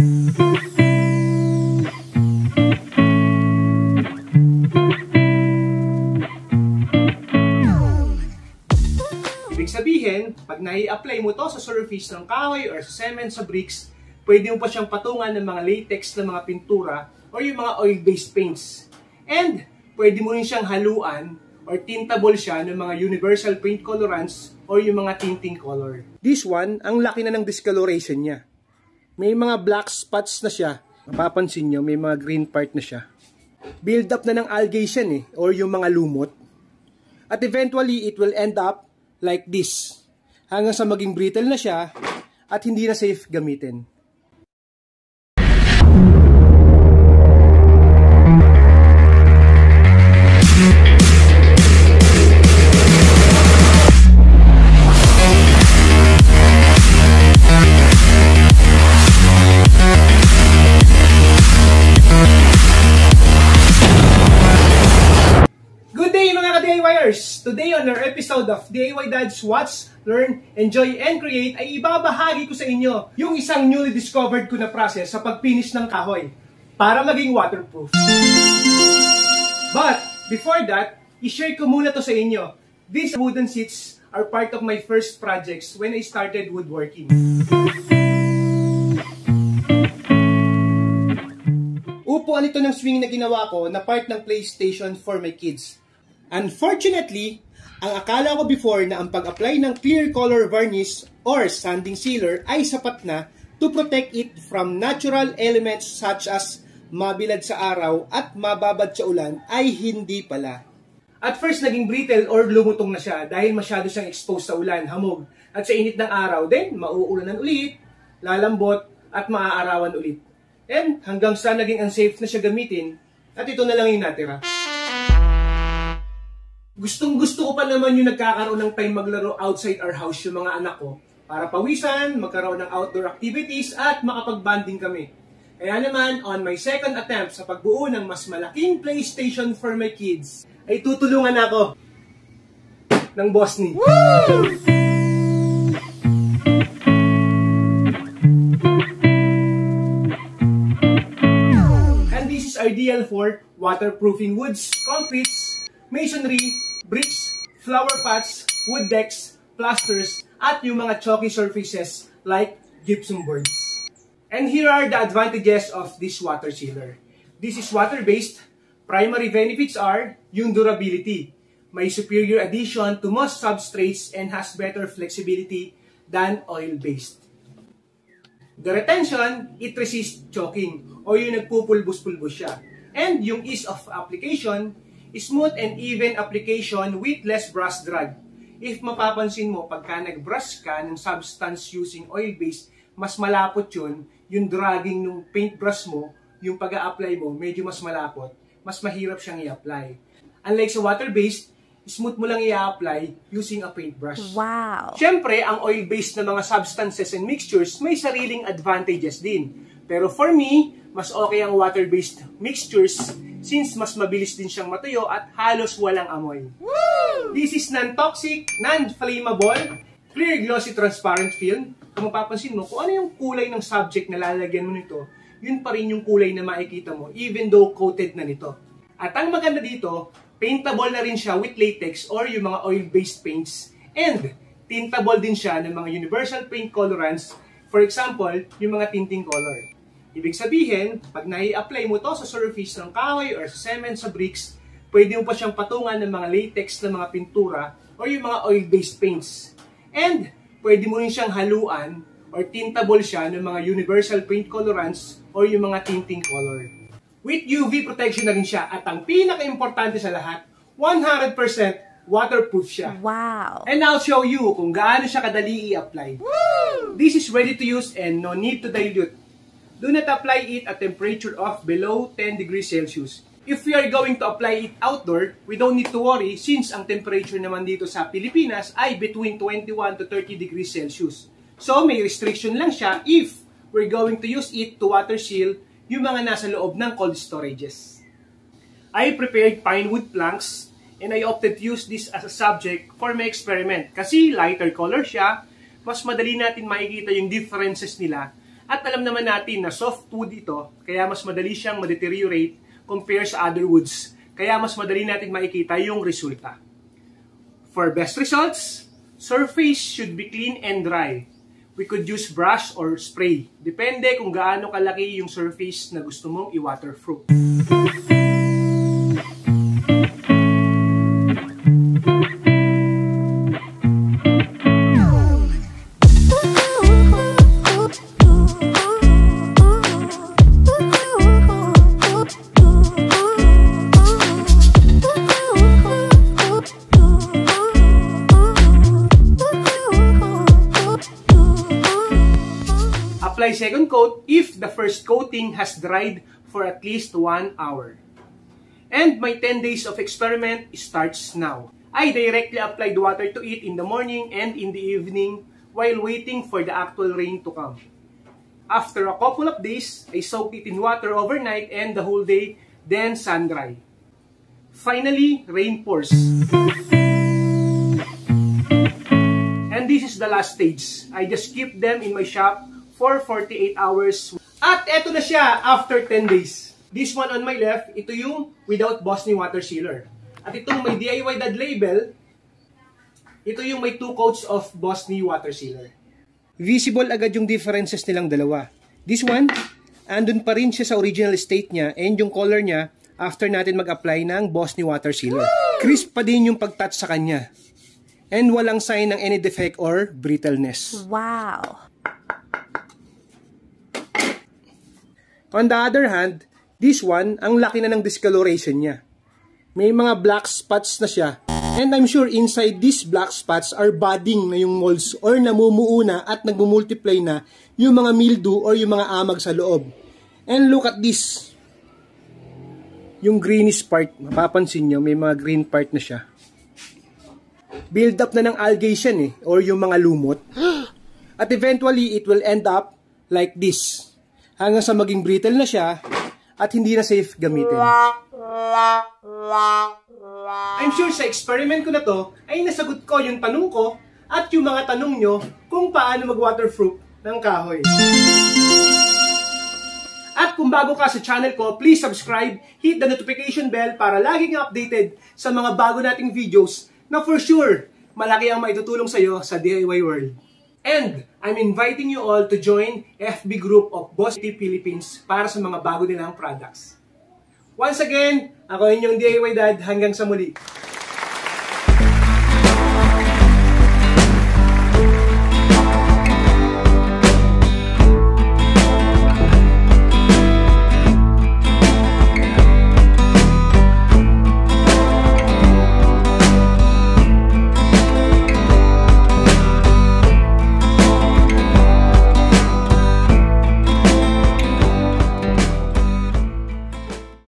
Ibig sabihin, pag nai-apply mo to sa surface ng kahoy or sa cement sa bricks, pwede mo pa siyang patungan ng mga latex na mga pintura o yung mga oil-based paints. And pwede mo rin siyang haluan or tintable siya ng mga universal paint colorants or yung mga tinting color. This one, ang laki na ng discoloration niya. May mga black spots na siya. Mapapansin nyo, may mga green part na siya. Build up na ng algae siya or yung mga lumot. At eventually, it will end up like this. Hanggang sa maging brittle na siya at hindi na safe gamitin. Today on our episode of DIY Dad's Watch, Learn, Enjoy, and Create ay ibabahagi ko sa inyo yung isang newly discovered ko na process sa pagfinish ng kahoy para maging waterproof. But before that, i-share ko muna to sa inyo. These wooden seats are part of my first projects when I started woodworking. Upuan ito ng swing na ginawa ko na part ng PlayStation for my kids. Unfortunately, ang akala ko before na ang pag-apply ng clear color varnish or sanding sealer ay sapat na to protect it from natural elements such as mabilad sa araw at mababad sa ulan ay hindi pala. At first, naging brittle or lumutong na siya dahil masyado siyang exposed sa ulan, hamog, at sa init ng araw. Then, mauulanan ulit, lalambot, at maaarawan ulit. And hanggang sa naging unsafe na siya gamitin, at ito na lang yung natira. Gustong-gusto ko pa naman yung nagkakaroon ng time maglaro outside our house yung mga anak ko para pawisan, magkaroon ng outdoor activities at makapag-bonding kami. Kaya naman, on my second attempt sa pagbuo ng mas malaking PlayStation for my kids, ay tutulungan ako ng boss ni. Woo! And this is ideal for waterproofing woods, concretes, masonry, bricks, flower pots, wood decks, plasters, at yung mga chalky surfaces like gypsum boards. And here are the advantages of this water sealer. This is water-based. Primary benefits are yung durability. May superior adhesion to most substrates and has better flexibility than oil-based. The retention, it resists choking o yung nagpupulbos-pulbos siya. And yung ease of application, smooth and even application with less brush drag. If mapapansin mo, pagka nag-brush ka ng substance using oil-based, mas malapot yun, yung dragging ng paintbrush mo, yung pag-a-apply mo, medyo mas malapot, mas mahirap siyang i-apply. Unlike sa water-based, smooth mo lang i-apply using a paintbrush. Wow! Siyempre, ang oil-based na mga substances and mixtures may sariling advantages din. Pero for me, mas okay ang water-based mixtures since mas mabilis din siyang matuyo at halos walang amoy. Woo! This is non-toxic, non-flammable, clear glossy transparent film. Kung mapapansin mo, kung ano yung kulay ng subject na lalagyan mo nito, yun pa rin yung kulay na makikita mo even though coated na nito. At ang maganda dito, paintable na rin siya with latex or yung mga oil-based paints and tintable din siya ng mga universal paint colorants, for example, yung mga tinting color. Ibig sabihin, pag nai-apply mo to sa surface ng kahoy or sa cement sa bricks, pwede mo pa siyang patungan ng mga latex na mga pintura o yung mga oil-based paints. And pwede mo rin siyang haluan or tintable siya ng mga universal paint colorants o yung mga tinting color. With UV protection na rin siya at ang pinaka-importante sa lahat, 100% waterproof siya. Wow! And I'll show you kung gaano siya kadali i-apply. This is ready to use and no need to dilute. Do not apply it at temperature of below 10 degrees Celsius. If we are going to apply it outdoor, we don't need to worry since ang temperature naman dito sa Pilipinas ay between 21 to 30 degrees Celsius. So may restriction lang siya if we're going to use it to water seal yung mga nasa loob ng cold storages. I prepared pine wood planks and I opted to use this as a subject for my experiment kasi lighter color siya, mas madali natin makikita yung differences nila At alam naman natin na soft wood ito, kaya mas madali siyang ma-deteriorate compare sa other woods. Kaya mas madali natin makikita yung resulta. For best results, surface should be clean and dry. We could use brush or spray. Depende kung gaano kalaki yung surface na gusto mong i-waterproof. Apply second coat if the first coating has dried for at least 1 hour. And my 10 days of experiment starts now. I directly applied water to it in the morning and in the evening while waiting for the actual rain to come. After a couple of days, I soaked it in water overnight and the whole day, then sun dry. Finally, rain pours. And this is the last stage. I just keep them in my shop for 48 hours. At eto na siya after 10 days. This one on my left, ito yung without Bosny water sealer. At itong may DIY Dad label, ito yung may 2 coats of Bosny water sealer. Visible agad yung differences nilang dalawa. This one, andun pa rin siya sa original state niya and yung color niya after natin mag-apply ng Bosny water sealer. Crisp pa din yung pag-touch sa kanya. And walang sign ng any defect or brittleness. Wow! On the other hand, this one, ang laki na ng discoloration niya. May mga black spots na siya. And I'm sure inside these black spots are budding na yung molds or namumuo na at nagmumultiply na yung mga mildew or yung mga amag sa loob. And look at this. Yung greenish part, mapapansin nyo, may mga green part na siya. Build up na ng algae siya or yung mga lumot. At eventually, it will end up like this. Hanggang sa maging brittle na siya at hindi na safe gamitin. I'm sure sa experiment ko na to ay nasagot ko yung tanong ko at yung mga tanong nyo kung paano mag-waterproof ng kahoy. At kung bago ka sa channel ko, please subscribe, hit the notification bell para lagi kang updated sa mga bago nating videos na for sure malaki ang maitutulong sa'yo sa DIY world. And I'm inviting you all to join FB group of Boss T Philippines para sa mga bago nilang products. Once again, ako inyong DIY Dad hanggang sa muli.